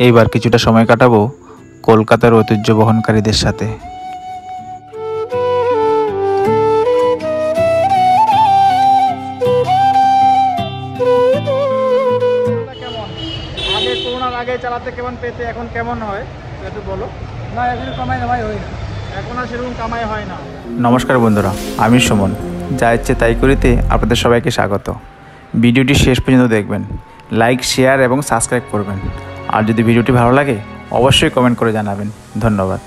এইবার কিছুটা সময় কাটাবো কলকাতার ঐতিহ্য বহনকারীদের সাথে। কেমন আগে করোনার আগে চালাতে কেমন পেতে এখন কেমন হয় একটু বলো। না এখন কামাই হয় না, এখন আর সেরকম কামাই হয় না। নমস্কার বন্ধুরা, আমি সুমন। যা ইচ্ছে তাই করিতে আপনাদের সবাইকে স্বাগত। ভিডিওটি শেষ পর্যন্ত দেখবেন, লাইক, শেয়ার এবং সাবস্ক্রাইব করবেন। আর যদি ভিডিওটি ভালো লাগে অবশ্যই কমেন্ট করে জানাবেন। ধন্যবাদ।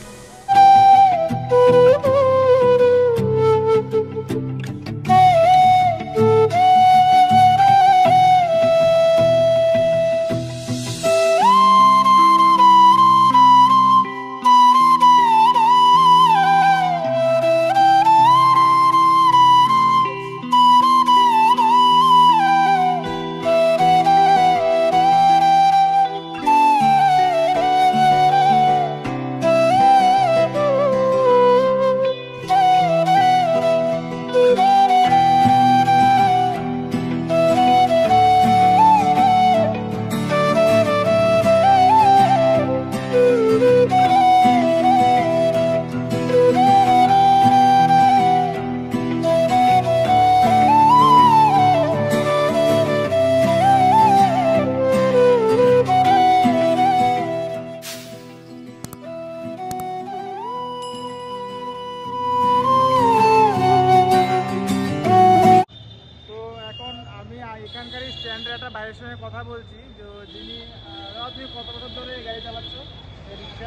এখানকারই স্ট্যান্ডের একটা ভাইয়ের সঙ্গে কথা বলছি, যে যিনি তুমি কত বছর ধরে গাড়ি চালাচ্ছ রিক্সা?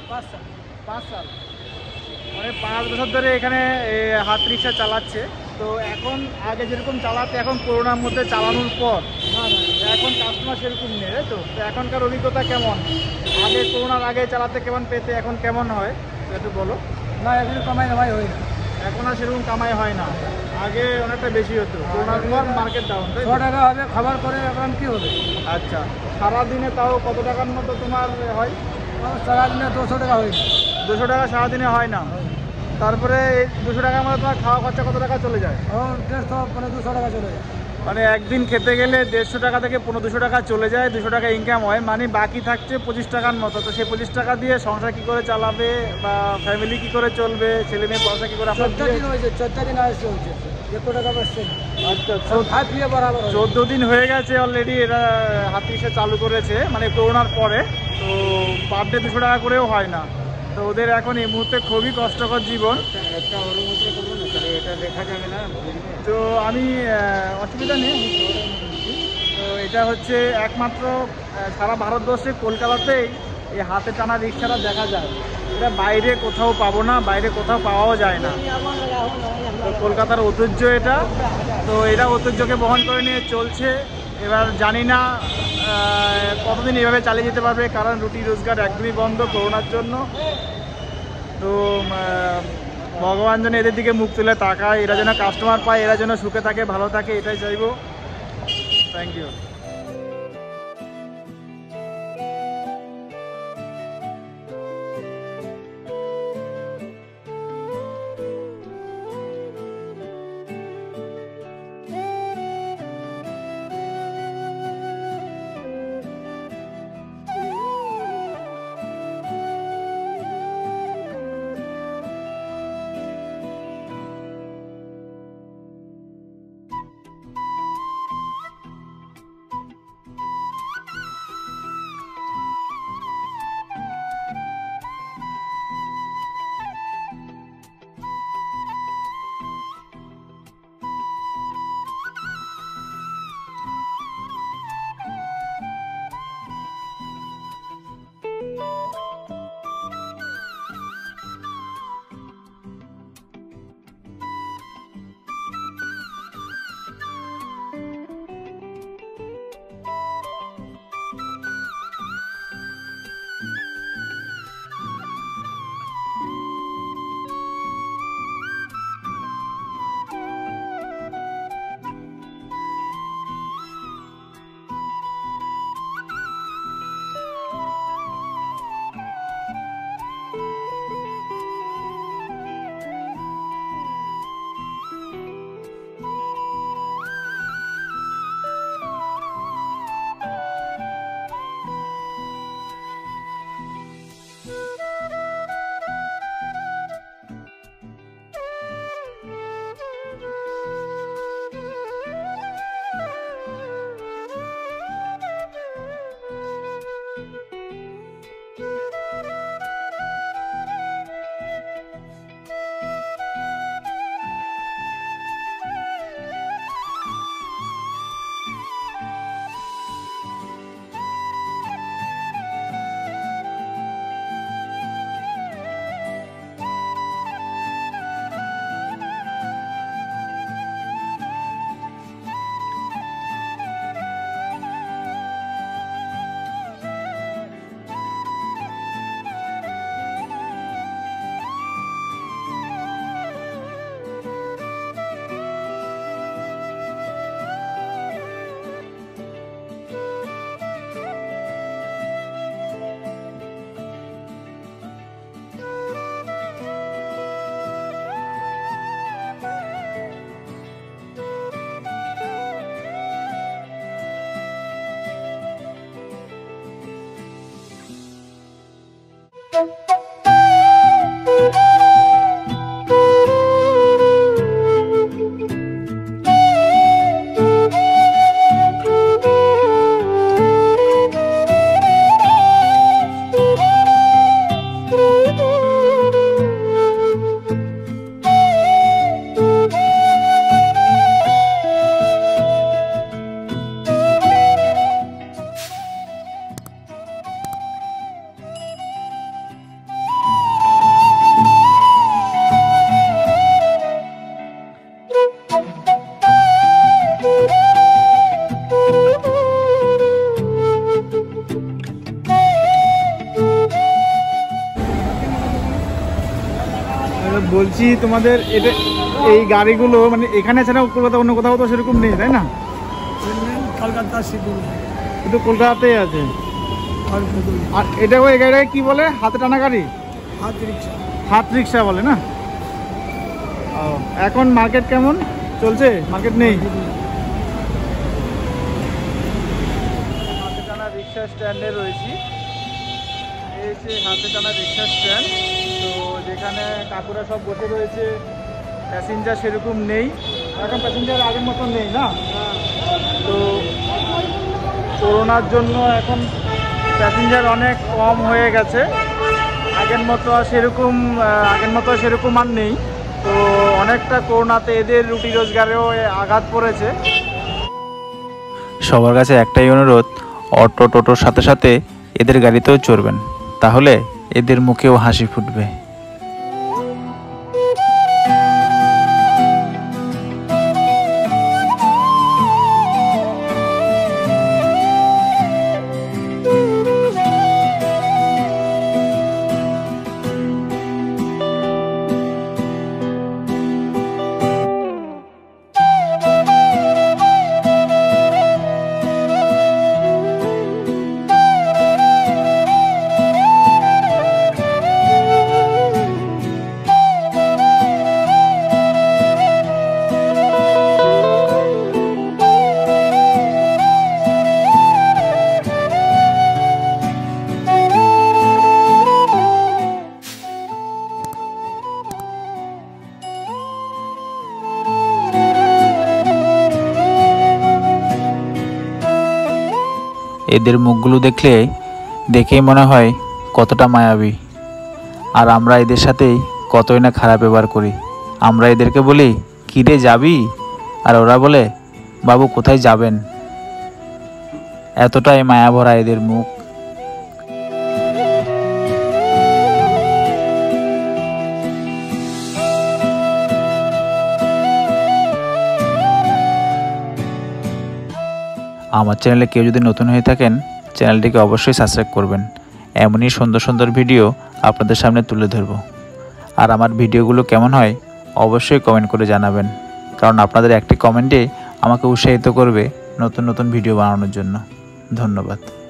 5 সাল, মানে 5 বছর ধরে এখানে হাত রিক্সা চালাচ্ছে। তো এখন আগে যেরকম চালাতে এখন করোনার মধ্যে চালানোর পর এখন কাস্টমার সেরকম নেই, তাই তো? এখনকার অভিজ্ঞতা কেমন? আগে করোনার আগে চালাতে কেমন পেতে এখন কেমন হয় একটু বলো। না এখন কামাই হয় না, এখন আর সেরকম কামাই হয় না, আগে অনেকটা বেশি হতো। করোনার পর মার্কেট ডাউন, 100 টাকা হবে খাবার করে, এখন কি হবে? আচ্ছা, সারাদিনে তাও কত টাকার মতো তোমার হয়? সারাদিনে 200 টাকা হয়। 200 টাকা সারাদিনে হয় না? তারপরে 200 টাকার মধ্যে তোমার খাওয়া খরচা কত টাকা চলে যায়? 150 মানে 200 টাকা চলে যায়। মানে একদিন খেতে গেলে 150 টাকা থেকে 200 টাকা চলে যায়, 200 টাকা ইনকাম হয়, মানে বাকি থাকছে 25 টাকার মতো। তো সেই 25 টাকা দিয়ে সংসার কী করে চালাবে বা ফ্যামিলি কী করে চলবে, ছেলে মেয়ে পয়সা কী করে? 14 দিন হয়েছে, 14 দিন আসছে, 1 টাকা পাচ্ছে। আচ্ছা, 14 দিন হয়ে গেছে অলরেডি এরা হাত রিক্সা চালু করেছে, মানে করোনার পরে। তো পার ডে 200 টাকা করেও হয় না। তো ওদের এখন এই মুহূর্তে খুবই কষ্টকর জীবন। একটা অনুমতি করবো না, এটা দেখা যাবে না। তো আমি অসুবিধা নেই, তো এটা হচ্ছে একমাত্র সারা ভারতবর্ষে কলকাতাতেই এই হাতে টানা রিক্সাটা দেখা যায়। এটা বাইরে কোথাও পাবো না, বাইরে কোথাও পাওয়াও যায় না। তো কলকাতার ঐতিহ্য এটা, তো এটা ঐতিহ্যকে বহন করে নিয়ে চলছে। এবার জানি না কতদিন এভাবে চালিয়ে যেতে পারবে, কারণ রুটি রোজগার একদমই বন্ধ করোনার জন্য। তো ভগবান যেন এদের দিকে মুখ তুলে তাকায়, এরা যেন কাস্টমার পায়, এরা যেন সুখে থাকে, ভালো থাকে, এটাই চাইবো। Thank you. বলছি তোমাদের এটা এই গাড়িগুলো মানে এখানে ছাড়া কলকাতা অন্য কোথাও তো সেরকম নেই, তাই না? কলকাতা সিটি শুধু কলকাতাতেই আছে। আর এটা ওই গাড়িটাকে কি বলে, হাতে টানা গাড়ি? হাত রিক্সা। হাত রিক্সা বলে না? ও, এখন মার্কেট কেমন চলছে? মার্কেট নেই। হাতে টানা রিক্সা স্ট্যান্ডে রয়েছি। এই যে হাতে টানা রিক্সা স্ট্যান্ড, তো যেখানে কাকুরা সব বসে রয়েছে, প্যাসেঞ্জার সেরকম নেই এখন, প্যাসেঞ্জার আগের মতো নেই না? তো করোনার জন্য এখন প্যাসেঞ্জার অনেক কম হয়ে গেছে, আগের মতো সেরকম আর নেই। তো অনেকটা করোনাতে এদের রুটি রোজগারেও আঘাত পড়েছে। সবার কাছে একটাই অনুরোধ, অটো টোটোর সাথে সাথে এদের গাড়িতেও চড়বেন, তাহলে এদের মুখেও হাসি ফুটবে। এদের মুখগুলো দেখেই মনে হয় কতটা মায়াবী। আর আমরা এদের সাথেই কতই না খারাপ ব্যবহার করি। আমরা এদেরকে বলি, কী রে যাবি? আর ওরা বলে, বাবু কোথায় যাবেন? এতটাই মায়া ভরা এদের মুখ। আমার চ্যানেলে কেউ যদি নতুন হয়ে থাকেন, চ্যানেলটিকে অবশ্যই সাবস্ক্রাইব করবেন। এমনই সুন্দর সুন্দর ভিডিও আপনাদের সামনে তুলে ধরব। আর আমার ভিডিওগুলো কেমন হয় অবশ্যই কমেন্ট করে জানাবেন, কারণ আপনাদের একটি কমেন্টে আমাকে উৎসাহিত করবে নতুন নতুন ভিডিও বানানোর জন্য। ধন্যবাদ।